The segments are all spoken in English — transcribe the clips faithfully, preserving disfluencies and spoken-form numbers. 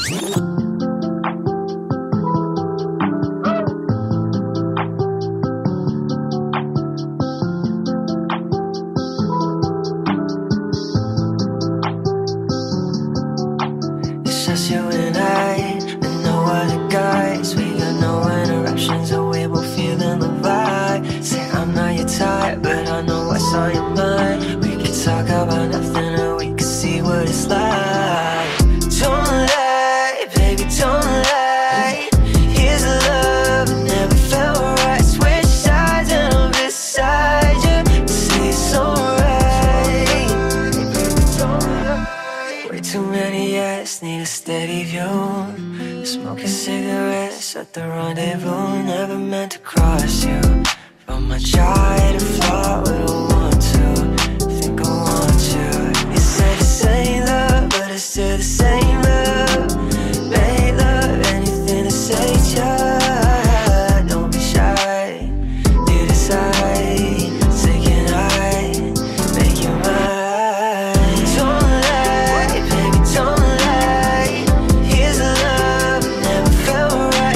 At the rendezvous, never meant to cross you. But my jaw hit a flaw, but I want to. Think I want you. You said the same love, but it's still the same love. Make love, anything to say ya. Don't be shy, you decide. Say goodnight, make your mind. Don't lie, baby, don't lie. Here's the love, never felt right.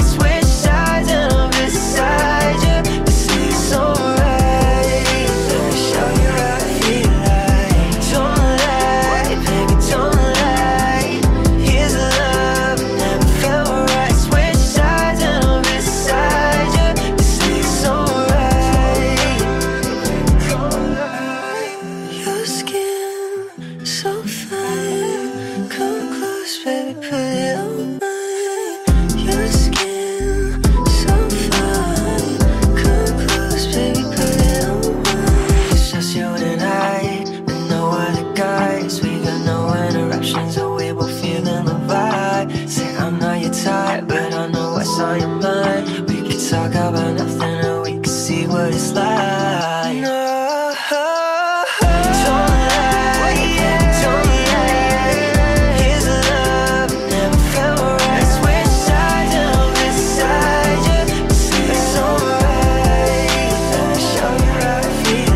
Talk about nothing and we can see what it's like. No, don't lie, don't lie. Here's the love, never felt right. Switch sides and I'm beside you. It's alright, let me show you how I feel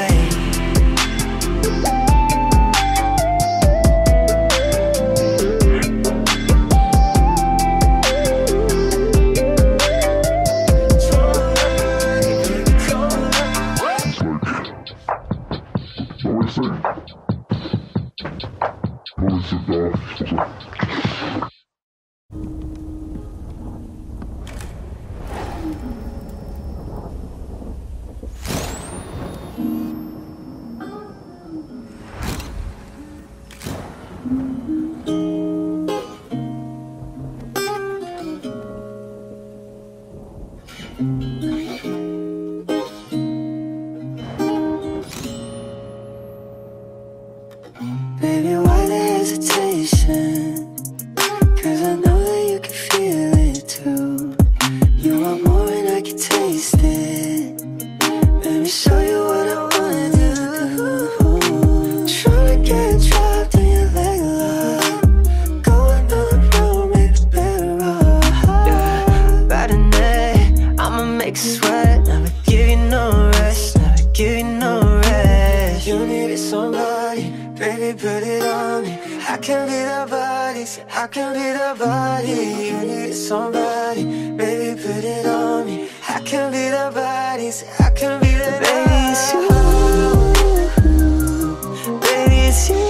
Baby, why the hesitation? Cause I know that you can feel it too. You want more and I can taste it. Let me show you what I wanna do. Tryna get trapped in your leg lock. Going on the road, make it better off. Yeah, about a night, I'ma make you sweat. Never give you no rest, never give you no rest. You needed somebody, baby, put it on me. I can be the body, say I can be the body. You need somebody, baby, put it on me. I can be the body, say I can be the body. Baby, it's you, baby, it's you.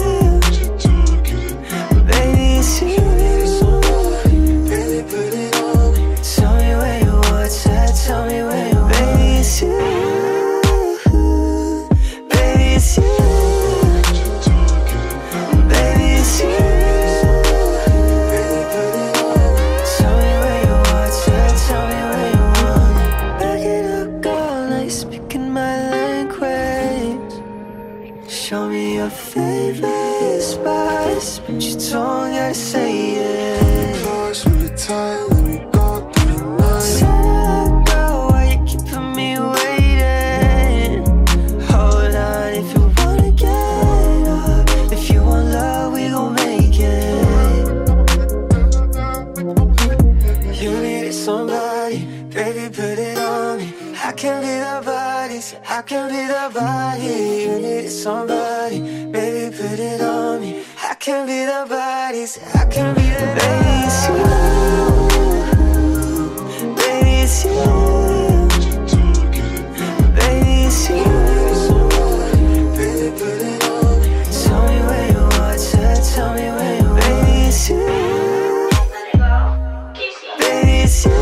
Baby, it's you. Baby, put it on me. Tell me where you what's at, tell me where you. Baby, it's you. Baby, it's you. Show me your favorite spots, but you don't gotta say it. Close with the time, let me go through the night. Say I go, why you keeping me waiting? Hold on, if you wanna get up, if you want love, we gon' make it. You needed somebody, baby, put it on me. I can be the body, say I can be the body. You needed somebody, baby, put it on me. I can can be the bodies, I can be the baby, it's you. Baby, it's you. Baby, it's you. Baby, put it on me. Tell me where you are, tell me where you are. Baby, it's you. Baby, it's you.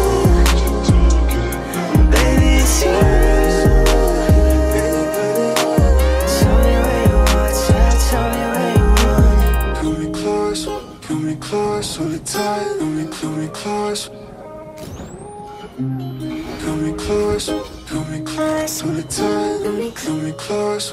Baby, it's you. Hold it tight, pull me, pull me close. Pull me close, pull me close. Hold it tight, pull me, pull me close.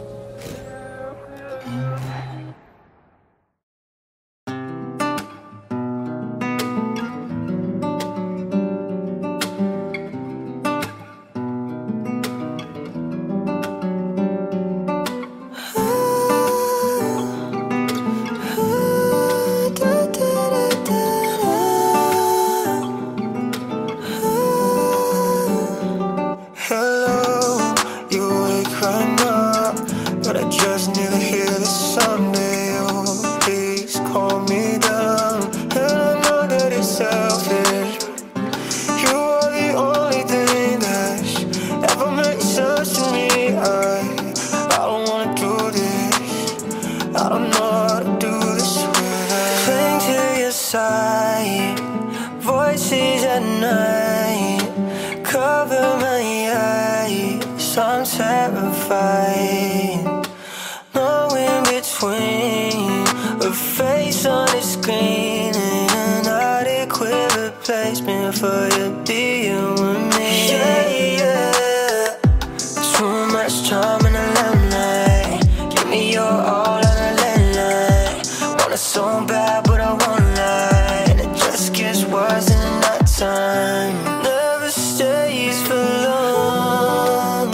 Voices at night cover my eyes. I'm terrified. No in between, a face on the screen, and an adequate replacement for you being with me. Yeah, yeah. Too much charm in the limelight. Give me your all on a landline. Want it so bad, but I won't lie. And it just gets worse in that time. Never stays for long.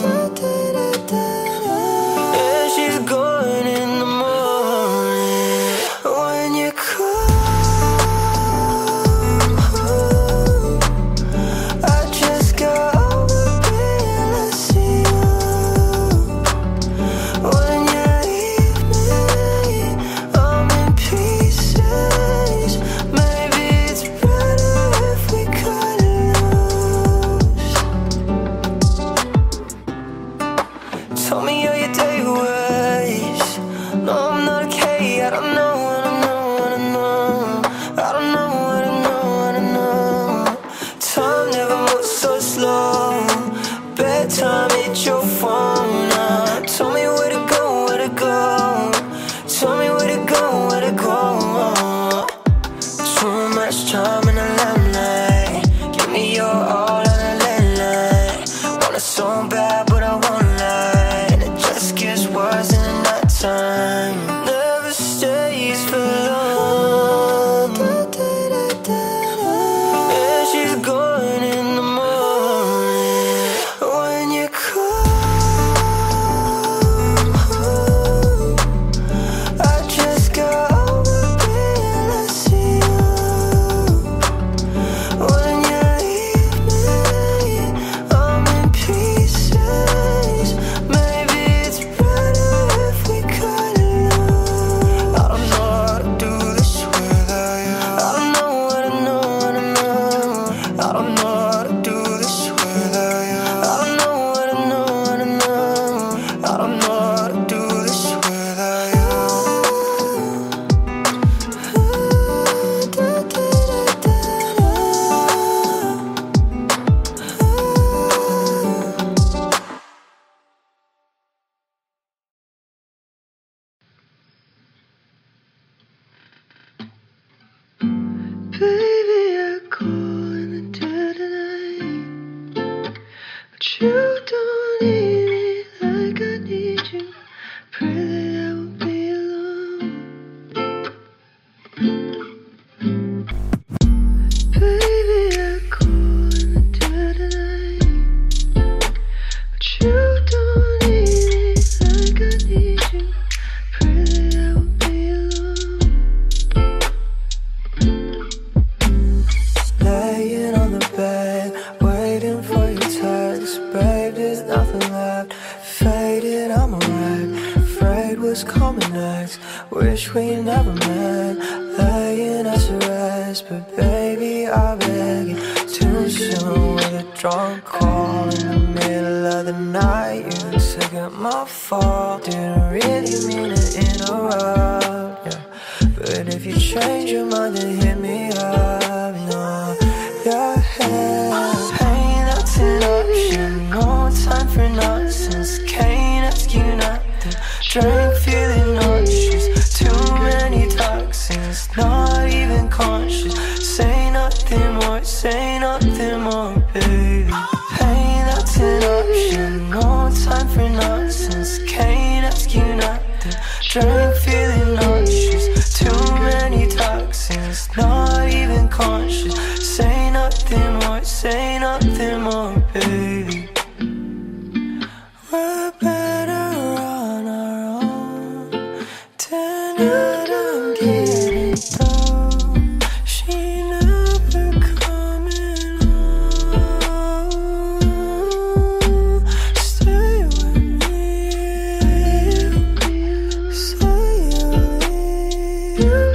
And she's gone in the morning. When you come home, I just got over being I see you. When you leave me, I'm in pieces. Maybe it's better if we cut it loose. Tell me how your day was. No, I'm not okay. I don't know what I know, what I know. I don't know what I know, what I know. Time never moves so slow. Bedtime, hit your phone now. Tell me where to go, where to go. Tell me where to go, where to go. Too much charm in the limelight. Give me your all on a landline. Want it so bad, but I won't lie. And it just gets worse in that time. Never stays for long. And she's gone in the morning. When you come home, I just got over being I see you. wish we never met, laying us to rest. But baby, I beg you, too soon with a drunk call in the middle of the night. You took at my fault, didn't really mean to interrupt, yeah. But if you change your mind, then hit me up, no, yeah. Pain, that's an option, no time for nonsense. Can't ask you nothing, drink feeling nauseous. Too many toxins, not even conscious. Say nothing more, say nothing more, baby. Pain, that's an option, no time for nonsense. Can't ask you nothing, drink feeling nauseous. Too many toxins, not even conscious. Say nothing more, say nothing more, baby. We're better on our own. Tonight I'm getting through. She never coming home. Stay with me. Say you'll leave.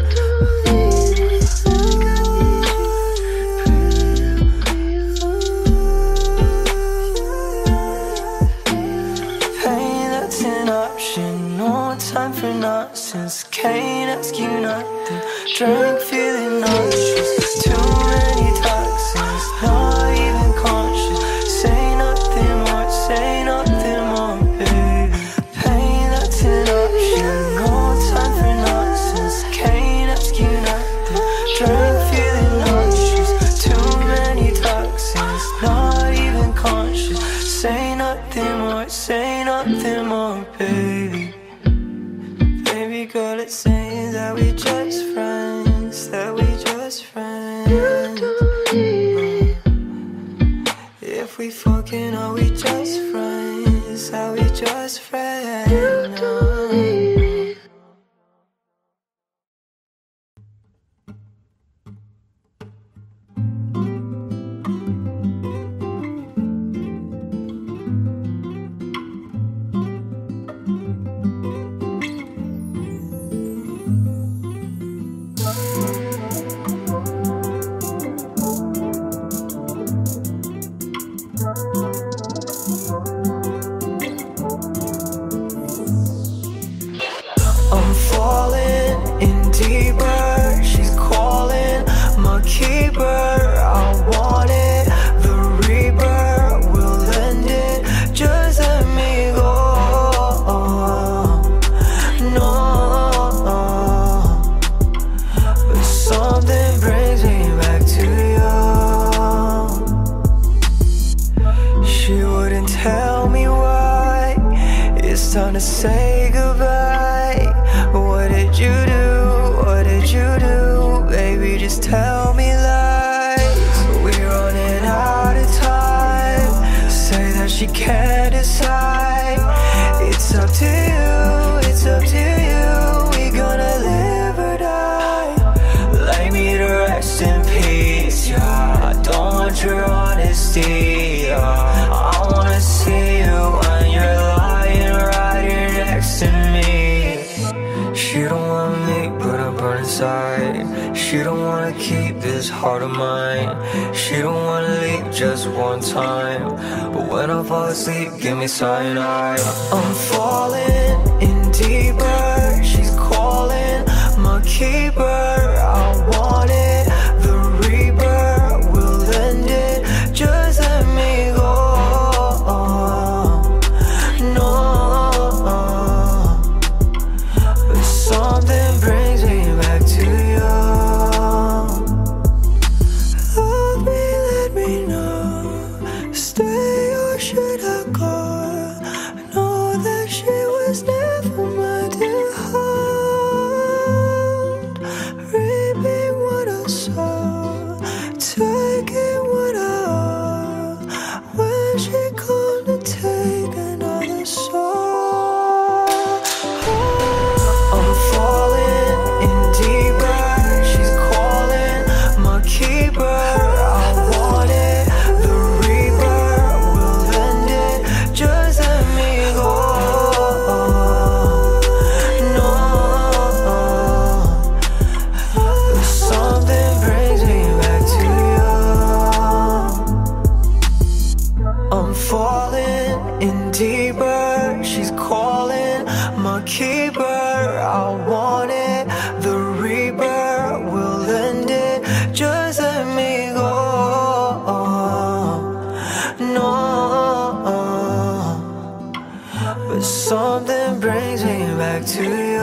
Pain, that's an option, no time for nonsense. Can't ask you nothing, drink feeling nauseous. Too many toxins, not even conscious. Say nothing more, say nothing more, baby. Pain, that's an option, no time for nonsense. Can't ask you nothing, drink feeling nauseous. Too many toxins, not even conscious. Say nothing more, say nothing more, baby. Baby girl, it's saying that we just friends, that we just friends. If we fucking, are we just friends, are we just friends? I'm falling in deeper, she's calling my keeper. I want it, the reaper will end it. Just let me go, no. But something brings me back to you. She wouldn't tell me why, it's time to say goodbye. What did you do? What did you do? Baby, just tell me lies. We're running out of time. Say that she can't decide. It's up to you, it's up to you. We gonna live or die. Lay me to rest in peace, yeah. I don't want your honesty, yeah. I wanna see you when you're lying right here next to me. She don't want me, but I burn inside. She don't wanna keep this heart of mine. She don't wanna leave just one time. But when I fall asleep, give me cyanide. I'm falling in deeper, she's calling my keeper. I want it, the reaper will end it. Just let me go, no. Something brings me back to you. Love me, let me know. Stay or should I go? I know that she was never meant to hold. to you.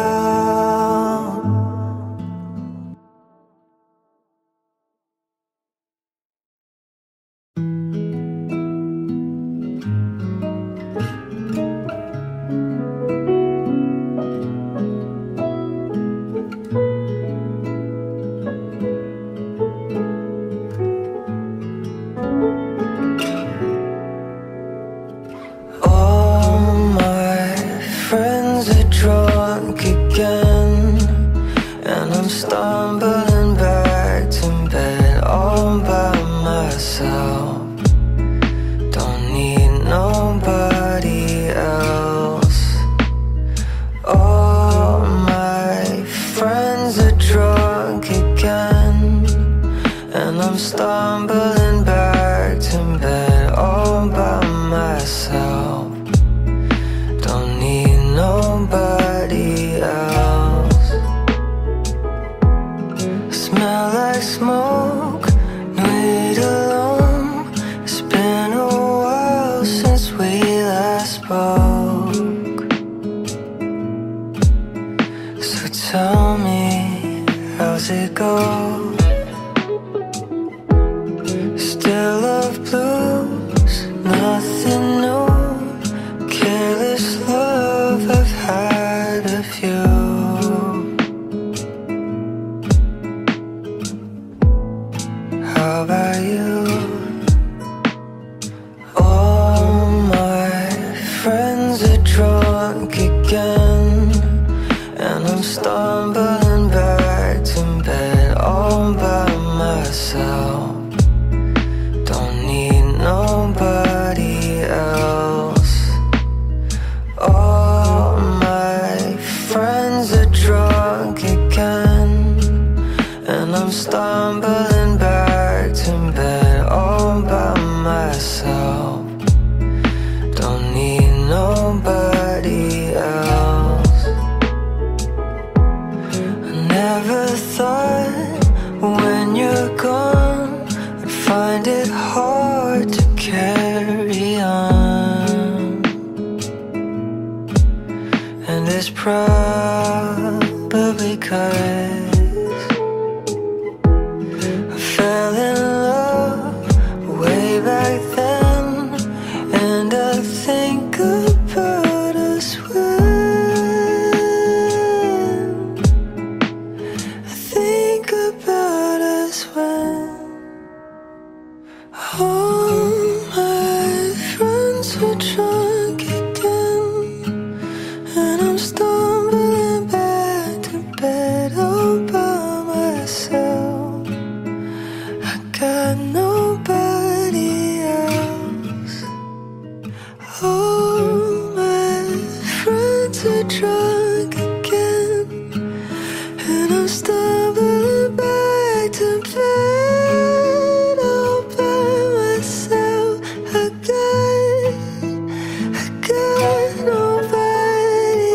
Stumbling back to bed all by myself. Don't need nobody else. All my friends are drunk again, and I'm stumbling back to bed all by myself. Don't need nobody else. Smell like smoke, need alone. It's been a while since we last spoke. So tell me, how's it go? Still love blues, nothing new. Careless love, I've had a few. How about you? All my friends are drunk again, and I'm stumbling back to bed all by myself. Don't need nobody else. All my friends are drunk again, and I'm stumbling back to bed all by myself. Don't need nobody else. I never thought when you're gone I'd find it hard to carry on, and it's probably 'cause fell in love way back then, and I think about us when I think about us when all my friends were drunk again, and I'm stumbling back to bed all by myself. Got nobody else. All my friends are drunk again, and I'm stumbling back to bed all by myself. I got, I got nobody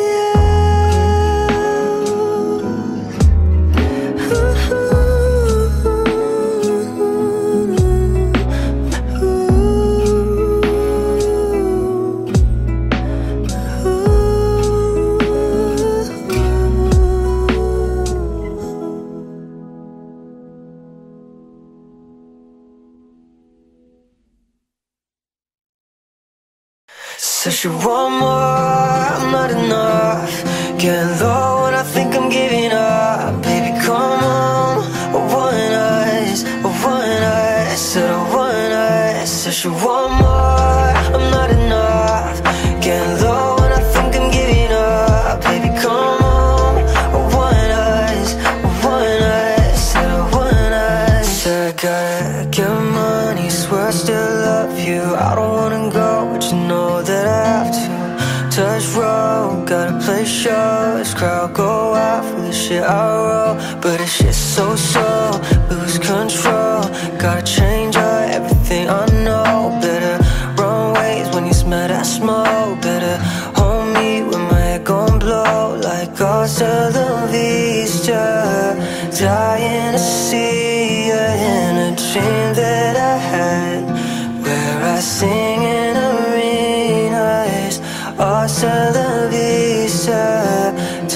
else. So she want more, I'm not enough. Getting low when I think I'm giving up. Baby, come on, I want us, I want us, said I want us. So she want more, I'm not enough. Getting low when I think I'm giving up. Baby, come on, I want us, I want us, said I want us. Said I gotta get money, swear I still love you. I don't wanna go, but you know that I have to. Touch road, gotta play shows. Crowd go out for the shit I wrote, but it's just so slow, lose control. Gotta change up everything I know. Better run ways when you smell that smoke. Better hold me when my head gon' blow. Like hasta la vista, dying to see you in a dream that I had, where I sing in arenas. Hasta la vista,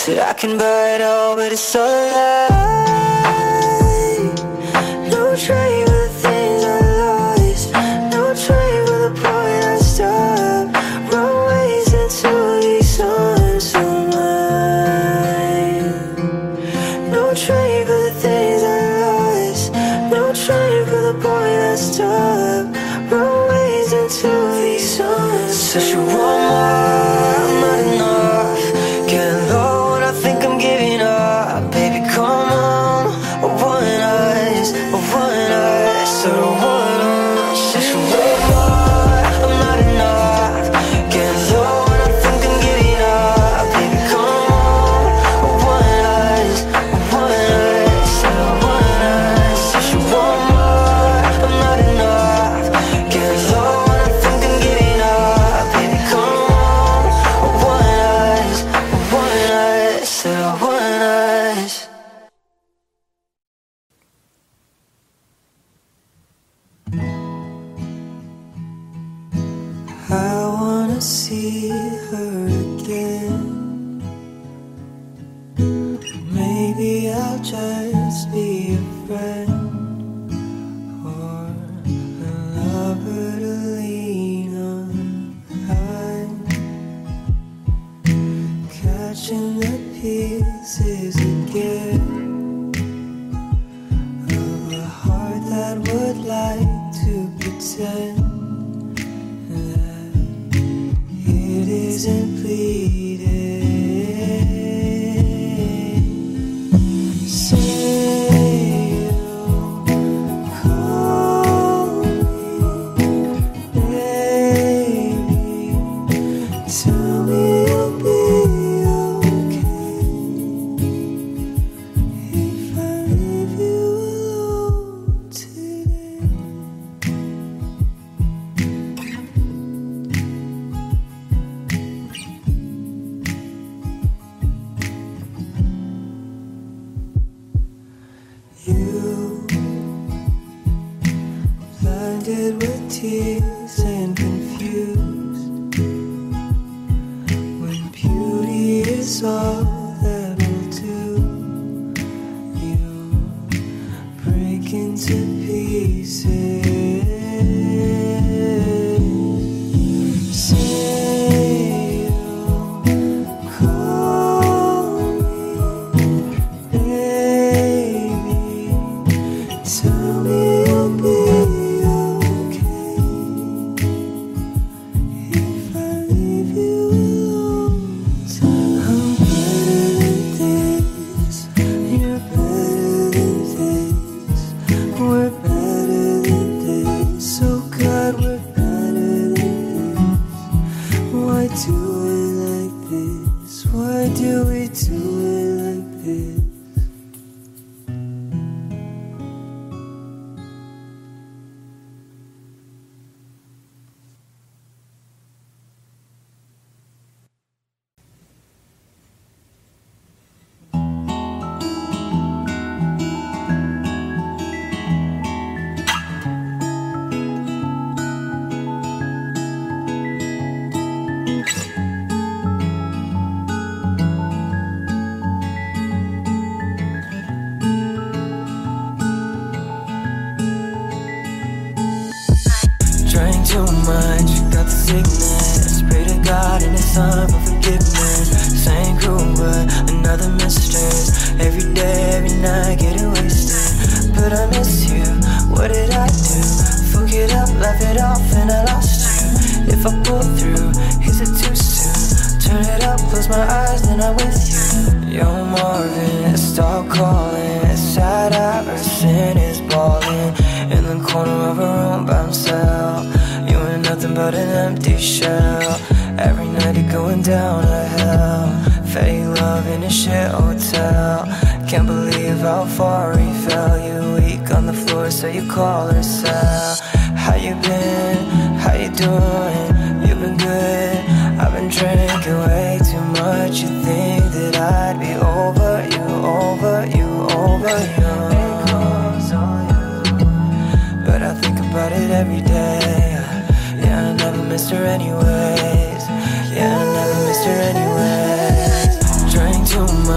Said I can buy it all, but it's all a lie. No trade for the things I lost, no trade for the point I stopped. Wrong ways into these songs of mine. No trade for the things I lost, no trade for the point I stopped. Wrong ways into these songs. So she want more, I'm not enough. Getting low when I think I'm giving up. Baby, come on, I want us, I want us. So I want us. So she want more, I'm not enough. Getting low when I think I'm giving up. Baby, come on, I want us, I want us. So I want us. So she want more, I'm not enough. Getting low when I think I'm giving up. Baby, come on, I want us, I want us. So I want us. I wanna see her again. Maybe I'll just be a friend, or a lover to lean on. I'm catching the pieces again of a heart that would like to pretend it isn't bleeding. Say you'll call me, baby. Tell me you'll be okay if I leave you alone today. You, blinded with tears and confused, when beauty is all that will do, you break into pieces. Say you'll call me, baby. Tell me you'll be okay if I leave you alone. I'm better than this, you're better than this, we're better than this. Oh God, we're better than this. Why do it like this? Why do we do it like this? Drank too much, got the sickness. Pray to God in His Son for forgiveness. Same crew, but another mistress. Every day, every night, getting wasted. But I miss you, what did I do? Fuck it up, laugh it off, and I lost you. If I pull through, is it too soon? Turn it up, close my eyes, then I'm with you. Yo, Marvin, stop calling. Sad Iverson is balling in the corner of a room by himself. You ain't nothing but an empty shell. Every night you're going down to hell. Fake love in a shit hotel. Can't believe how far he fell. You weak on the floor, so you call her cell. How you been? How you doing? You been good? I've been drinking way too much. You think that I'd be over you, over you, over you? But I think about it every day. Yeah, I never missed her anyways. Yeah, I never missed her anyways. Drank too much,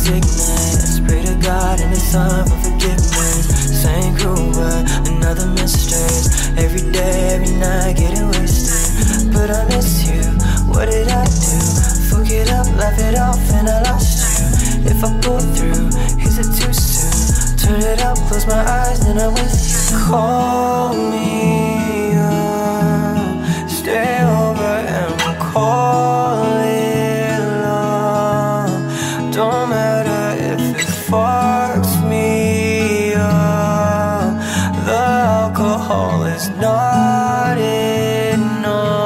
sickness. Pray to God and it's time for forgiveness. Same crew but another mistress. Every day, every night getting wasted. But I miss you, what did I do? Fuck it up, laugh it off and I lost you. If I pull through, is it too soon? Turn it up, close my eyes, then I'm with you. Call me up, stay over and we'll call it love. Don't matter if it fucks me up. The alcohol is not enough.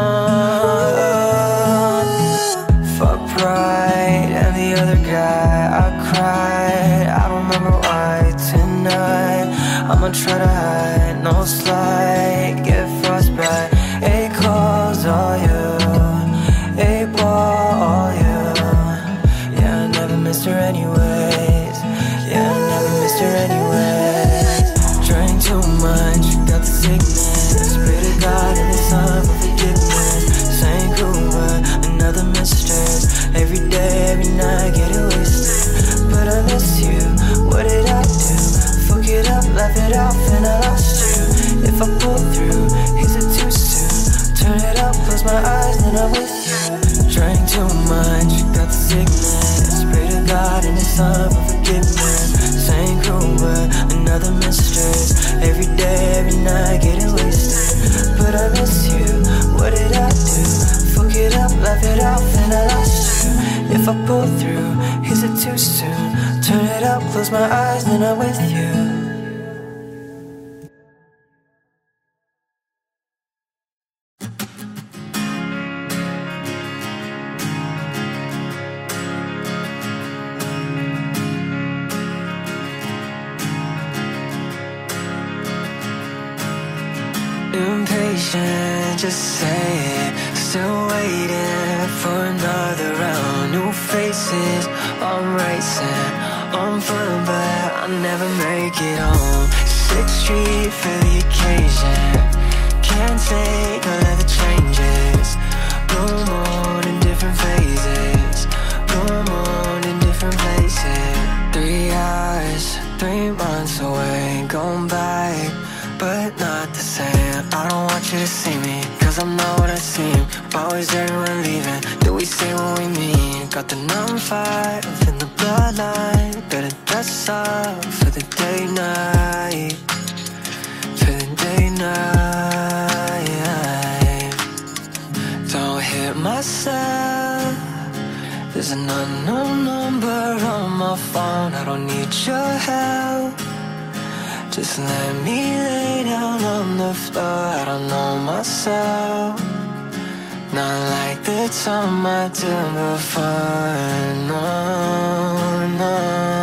Fuck pride and the other guy, I cried. I don't remember why tonight. I'ma try to hide, no slide, get frostbite. Eight calls, all you, eight ball, all you. Yeah, I never missed her anyways. Yeah, I never missed her anyways. Drank too much, got the sickness. Pray to God and it's time for forgiveness. Same crew but another mistress. Every day, every night getting wasted. But I miss you, what did I do? Fuck it up, laugh it off and I lost you. If I pull through, is it too soon? Turn it up, close my eyes, then I'm with you. Drank too much, got the sickness. Pray to God and it's time for forgiveness. Same crew but another mistress. Every day, every night getting wasted. But I miss you, what did I do? Fuck it up, laugh it off and I lost you. If I pull through, is it too soon? Turn it up, close my eyes, then I'm with you. Impatient, just say it. Still waiting for another round. New faces, I'm racing. I'm fun, but I never make it home. Sixth Street for the occasion. Can't take all of the changes. Blue moon in different phases. Blue moon in different places. Three hours, three months away, gone by, but not the same. I don't want you to see me, cause I'm not what I seem. Why is everyone leaving? Do we say what we mean? Got the number five in the bloodline. Better dress up for the day night. For the day night. Don't hit myself. There's an unknown number on my phone. I don't need your help. Just let me lay down on the floor. I don't know myself. Not like the time I did before. No, no.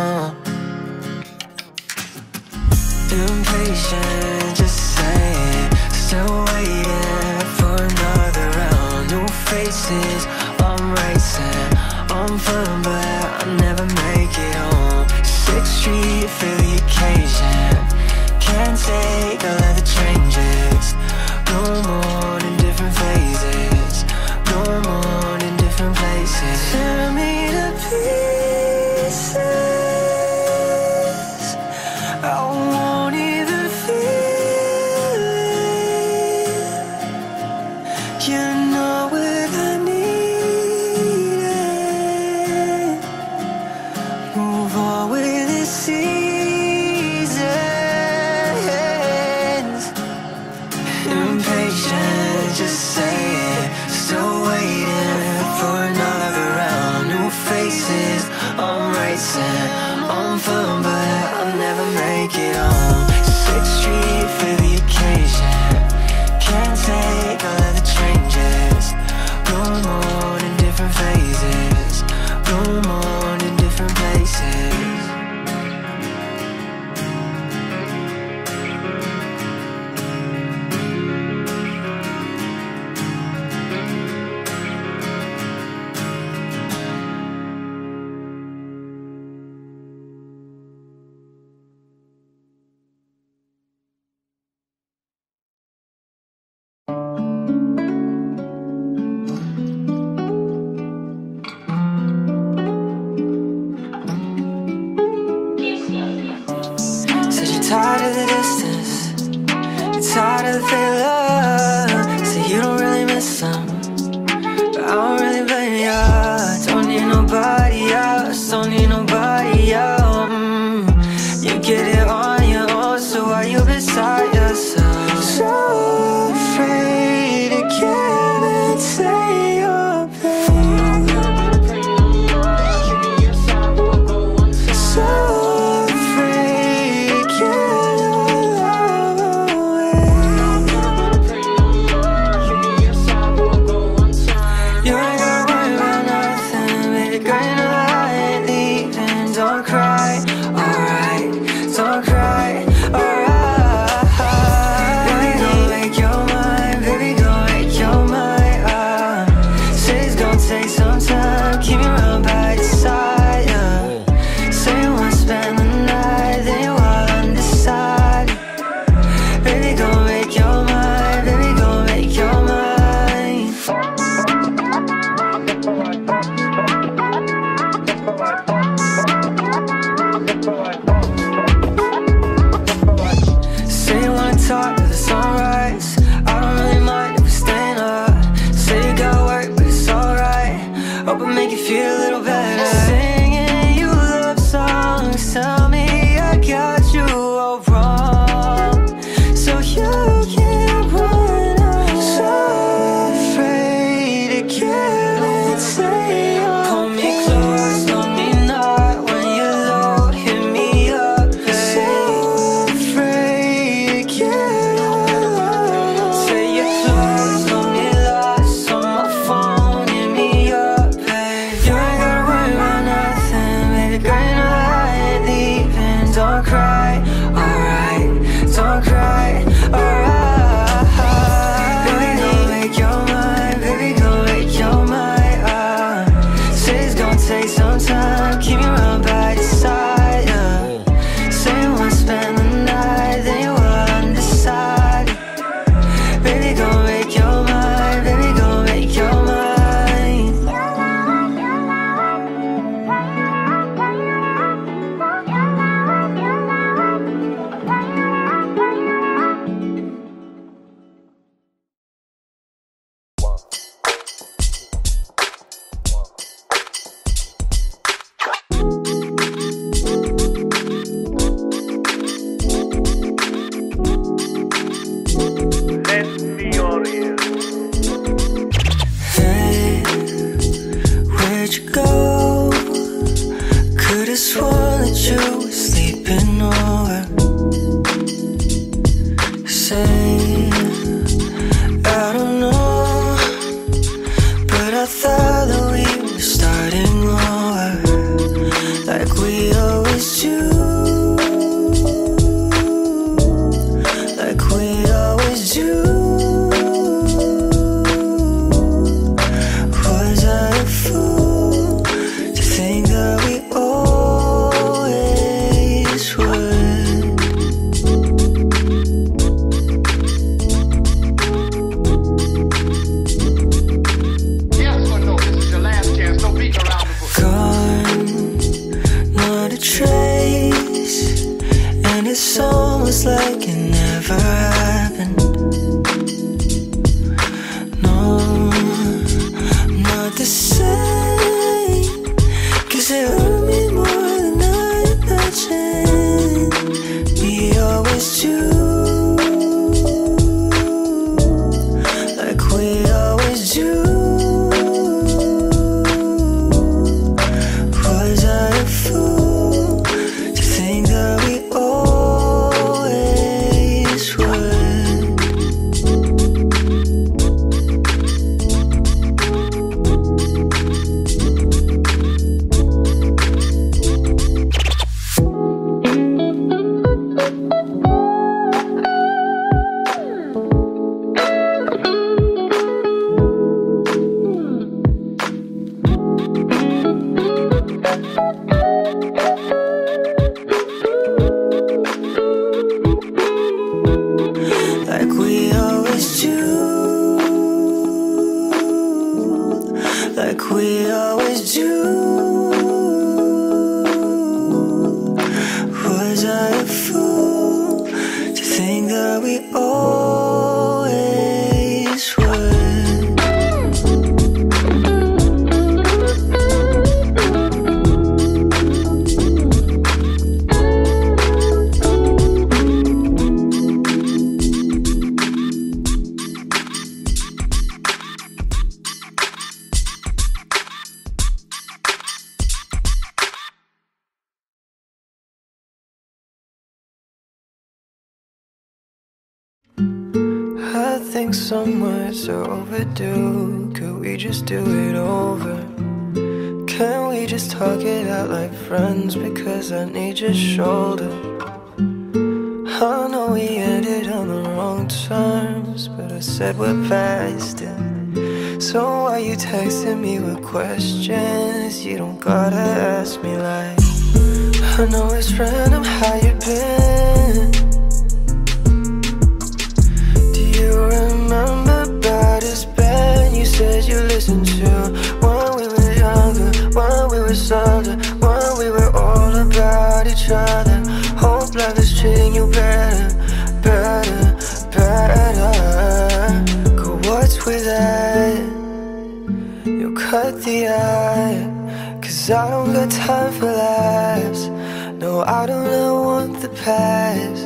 Impatient, just say it. Still waiting for another round. New faces, I'm racing. I'm fun, but I never make it home. Sixth Street for the occasion. Can't take all of the changes. Blue moon in different phases. Blue moon in different places. Tear me to pieces. I won't even feel it. You know what I need it. Move on with the seasons. Impatient, just say it. Still waiting for another round. New faces, I'm racing. I'm fun, but I'll never make it home. Sixth Street for the occasion. Can't take all of the changes. Blue moon in different phases. Blue moon in different places. let you go. Could've sworn that you were sleeping over. Say, I don't know, but I thought that we were starting over, like we always do, like we always do. Was I a fool to think that we always would? Yes, but no, this is your last chance. Don't beat around the bush. Gone, not a trace, and it's almost like it never happened. No, not the same, 'cause it hurt me more than I imagined. We always do, like we always do. Was I a fool to think that we always would? Like we always do, like we always do. Was I a fool to think that we always would? I think summer's overdue. Could we just do it over? Can we just talk it out like friends? Because I need your shoulder. I know we ended on the wrong terms, but I said we're past it. So why you texting me with questions? You don't gotta ask me like, I know it's random how you been. Remember about this band you said you listened to when we were younger, when we were softer, when we were all about each other. Hope life is treating you better, better, better. Go, what's with that? You cut the eye, 'cause I don't got time for laughs. No, I don't ever want the past.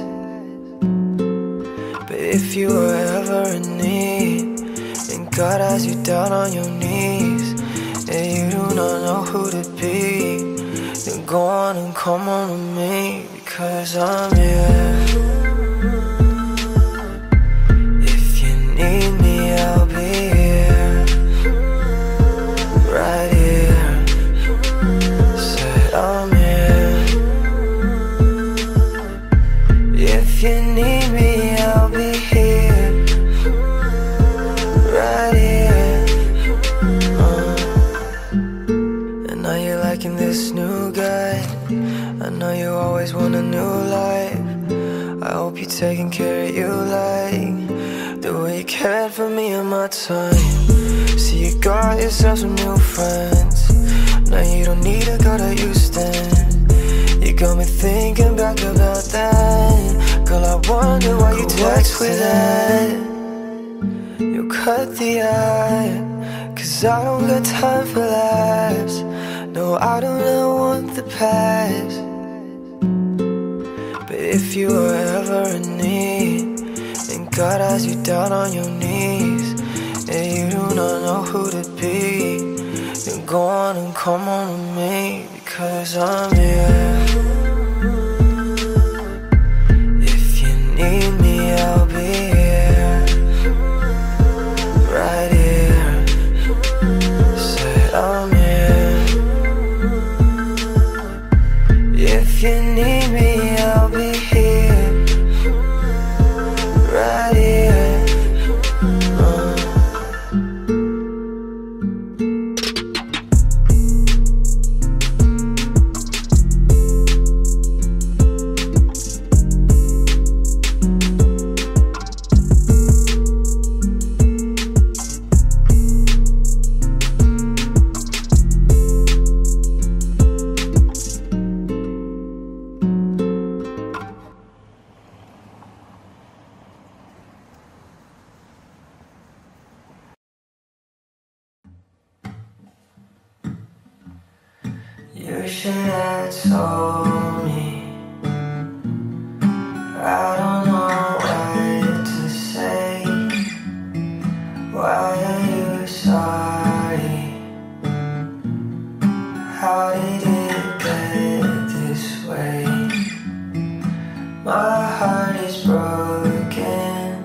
If you were ever in need, and God has you down on your knees, and you do not know who to be, then go on and come on with me, because I'm here. If you need me, I'll be here, right here. Said I'm here. If you need me, I'll be here, right here. uh. And now you're liking this new guy. I know you always want a new life. I hope you're taking care of you like the way you cared for me in my time. See, you got yourself some new friends. Now you don't need to go to Houston. You got me thinking back about that. Girl, I wonder why you text with that. You cut the eye, 'cause I don't got time for laughs. No, I don't ever want the past. But if you were ever in need, and God has you down on your knees, and you do not know who to be, then go on and come on with me, because I'm here. If you need me, I'll be here, right here. Said I'm here. If you need me, I'll be here, right here. You should have told me. I don't know what to say. Why are you sorry? How did it get this way? My heart is broken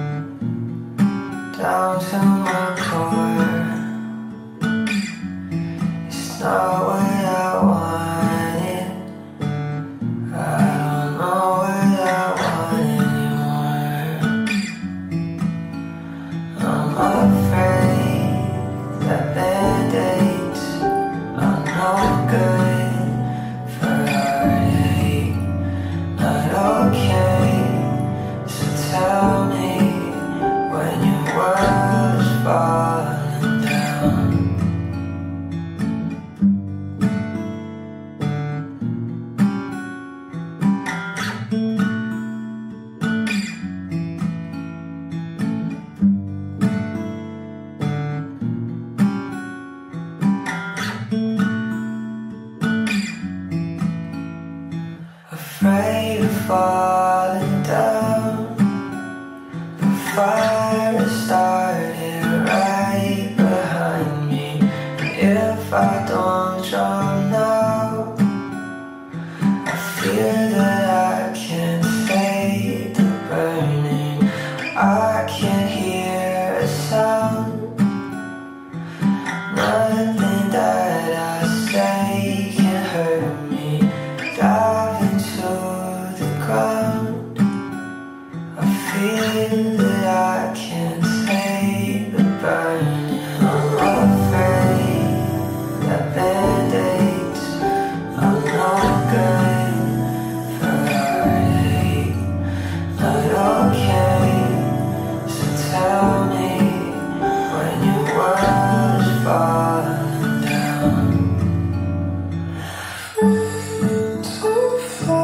down to my core. It's not what I wanted. I don't know what I want anymore. I'm afraid that band-aids are no good for heartache. Not okay, so tell me when your world is falling down. Afraid of falling down. The fire started right behind me. If I don't jump now, I fear that I can't fade the burning. I can't hear a sound. Nothing that I say can hurt me. Dive into the ground. I feel that I can't save the burning. I'm afraid that band-aids are no good for heartache. Not okay, so tell me when your world is falling down. So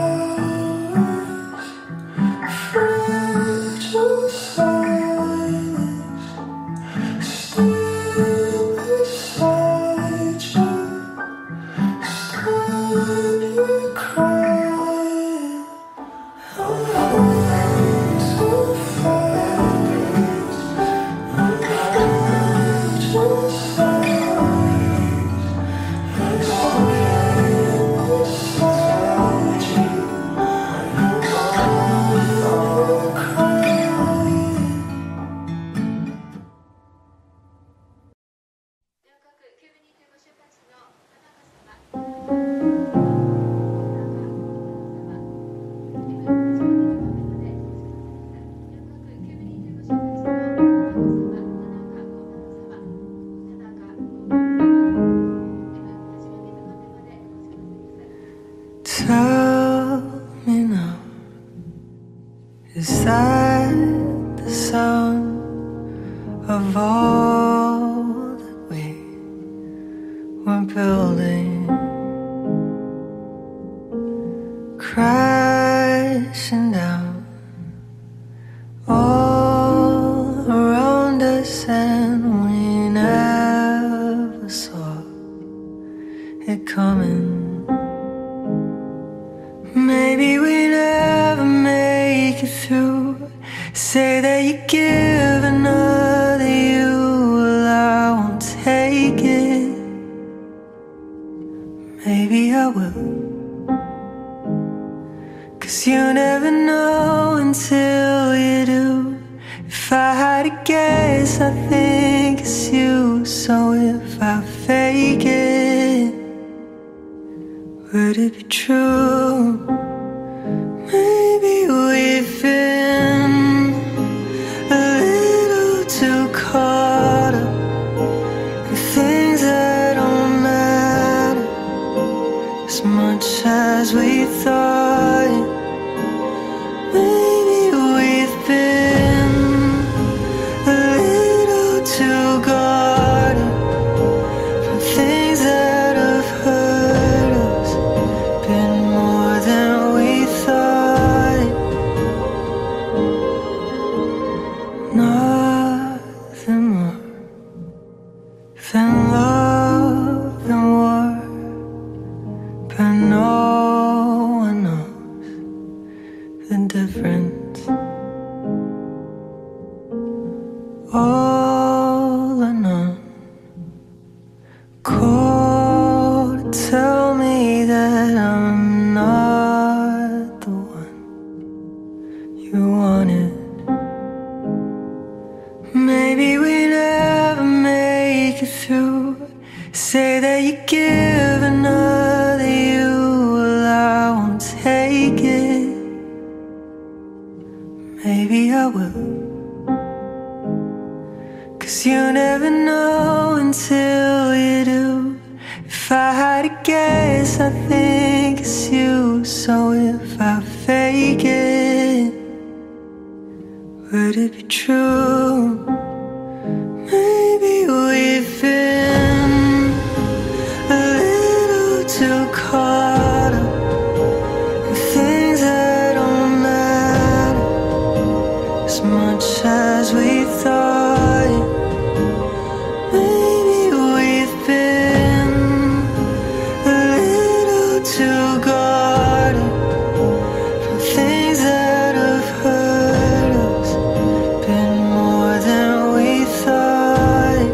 far, fragile silence, stand beside you, stop your crying. So far, fragile silence, stand beside you, stop crying. 両国きゅうにてんご出発の田中様。 Tell me now, is that the sound of all that we were building, crashing down all around us, and we never saw it coming? Maybe we never make it through. Say that you give another you, well I won't take it. 'cause you never know until you do. If I had to guess, I think it's you. So if I fake it, would it be true? Maybe we've been a little too caught up in things that don't matter as much as we thought. Maybe we've been a little too guarded from things that have hurt us, been more than we thought. Nothing more than love and war, but no one knows the difference. All or none, cold to tell me that I'm not the one you wanted. Maybe we never make it through. Say that you give another you, well I won't take it. Maybe I will, 'cause you never know until you do. If I had to guess, I think it's you. So if I fake it, would it be true? Maybe we've been a little too caught up in things that don't matter as much as we thought. Maybe we've been a little too guarded from things that have hurt us, been more than we thought.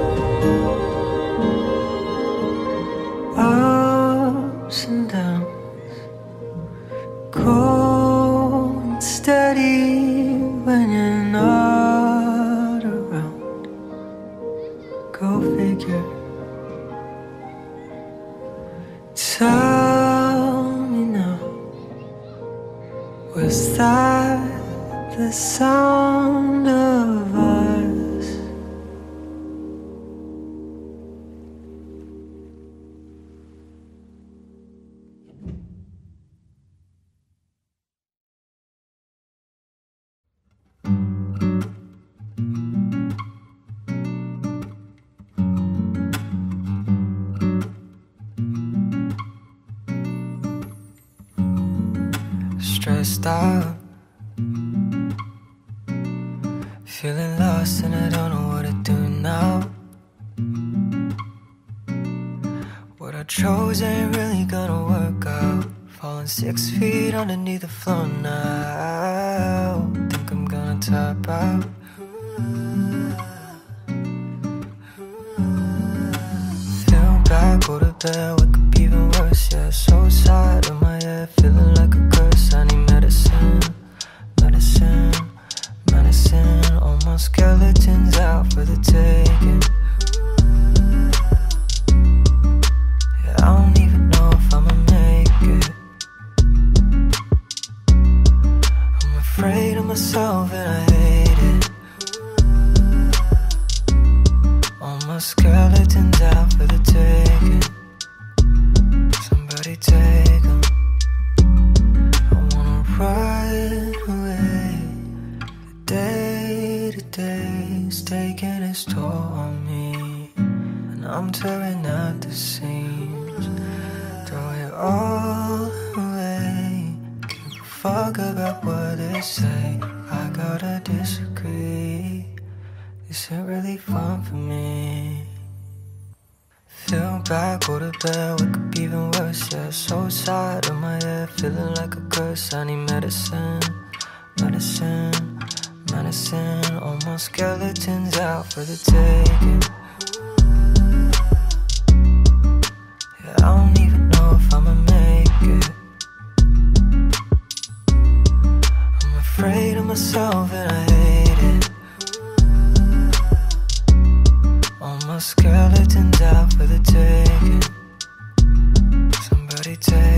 Ups and downs, cold and steady when you're not around. Go figure. Tell me now, was that the sound of us? Stressed out, feeling lost and I don't know what to do now. What I chose ain't really gonna work out. Falling six feet underneath the floor now. Think I'm gonna tap out. Feel bad, go to bed, wake up even worse. Yeah, so sad in my head, feeling like a curse. I need medicine, medicine, medicine. All my skeletons out for the taking. Yeah, I don't even know if I'ma make it. I'm afraid of myself and I hate it. All my skeletons out for the taking. Somebody take them. I wanna run away. The day to day's taking its toll on me, and I'm tearing at the seams. Throw it all away. Give a fuck about what they say. I gotta disagree. This ain't really fun for me. Feel bad, go to bed, wake up even worse. Yeah, so sad in my head, feeling like a curse. I need medicine, medicine, medicine. All my skeletons out for the taking. Yeah, I don't even know if I'ma make it. skeletons out for the taking. Somebody take